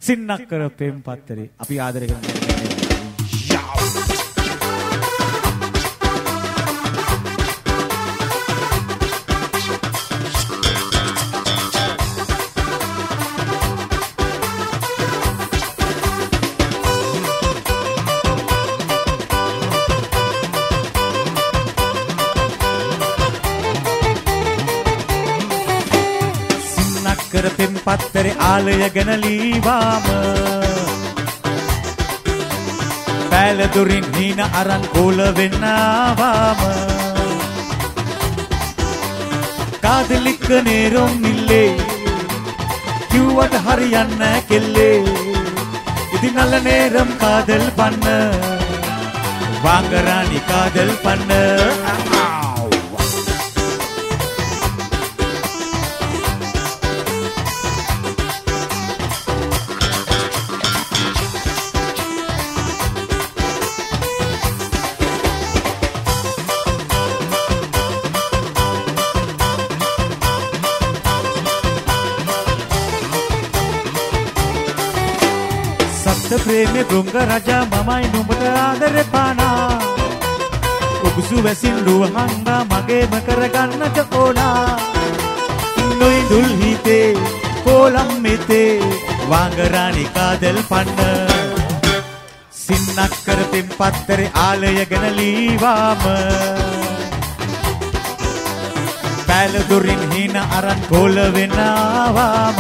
සින්නක්කර පෙම් පත්තරේ අපි ආදරය කරන පෙම් පත්තරේ ආලය ගැන ලීවාම පැල දුරින් හීන අරන් කෝල වෙන්නාවාම කාදලික නේරොම් නිල්ලේ කිව්වට හරියන්න කෙල්ලේ ඉතින් අල්ල නේරම් කාදල් පන්න වාංගරාණි කාදල් පන්න ප්‍රේමේ බ්‍රුංග රජා මමයි නුඹට ආදරේ පානා උගුසු වැසින් රුවහංගා මගේම කරගන්නට ඕනා නොයි දුල් හිතේ කොලම් මෙතේ වාංගරාණි කාදල් පන්න සින්නක්කර පෙම් පත්තරේ ආලය ගැන ලීවාම පැල දුරින් හීන අරන් කොල වෙනාවාම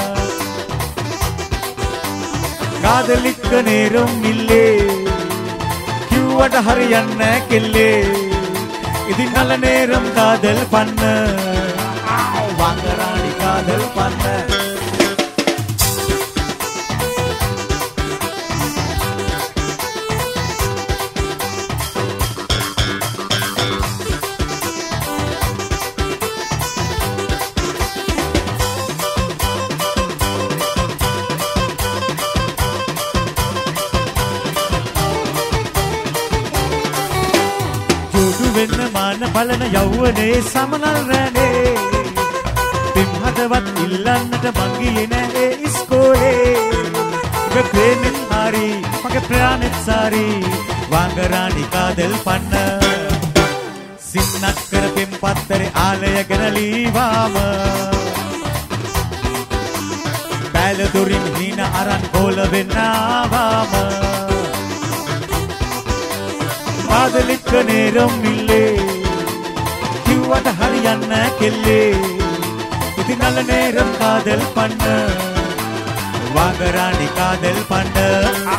කාදලික නේරොම් නිල්ලේ කිව්වට හරියන්න කෙල්ලේ ඉතින් අල නේරම් කාදල් පන්න වාංගරාණි කාදල් පන්න බලන යවුවනේ සමනල් රැනේ පිම් හදවත් ඉල්ලන්නට මංගියේ නෑ ඒ ඉස්කෝලේ ඔබ ප්‍රේමෙත් හරි මගේ ප්‍රාණෙත් සාරි වාංගරාණි කාදල් පන්න සින්නක්කර පෙම් පත්තරේ ආලය ගැන ලීවාම පැල දුරින් හීන අරන් කෝල වෙන්නාවාම කාදලික නේරොම් නිල්ලේ කිව්වට හරියන්න කෙල්ලේ ඉතින් අල නේරම් කාදල් පන්න වාංගරාණි කාදල් පන්න